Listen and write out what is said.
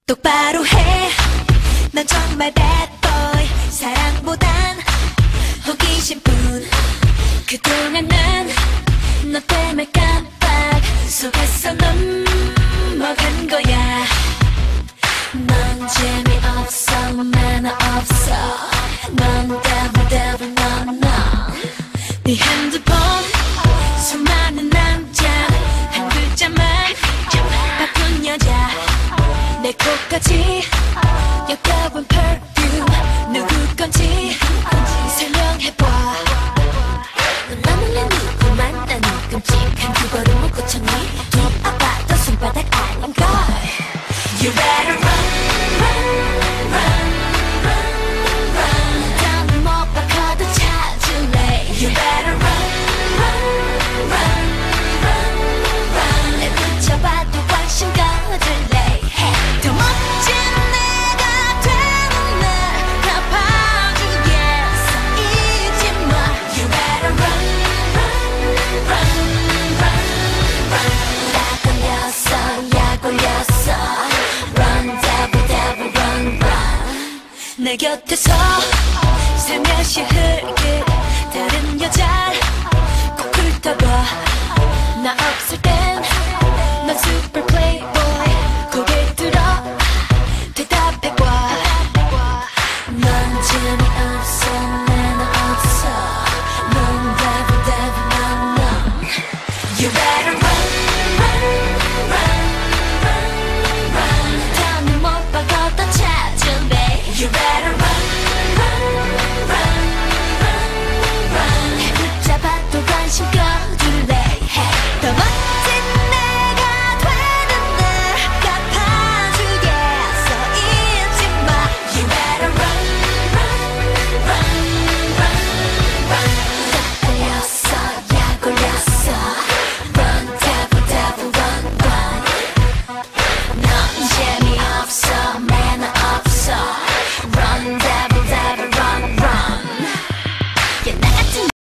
똑바로 해. 난 정말 bad boy. 사랑보단 호기심뿐. 그동안 난 너 때문에 깜빡 속았어. 넘어간 거야. 넌 재미없어. 매너 없어. 넌 devil 네 핸드폰 수많은 남자 한 글자만 바꾼 여자. 내 코까지 역겨운 perfume 누구 건지 설명해봐. 넌 몰래 누구 만나니 끔찍한 그거를 못 고쳤니. 뒤아봐도 손바닥 아닌걸. You better run, run, run, run, run. 다음은 못 바꿔도 찾을래. You better run, run, run, run, run. 내 붙여봐도 관심 가질래. 더 멋진 내가 되는 날 갚아주겠어. 잊지 마. You better run, run, run, run, run. 약 걸렸어, 약 걸렸어. Run, devil, run, run. 내 곁에서 살며시 흘길 다른 여자 꼭 훑어봐. 나 없을 땐 넌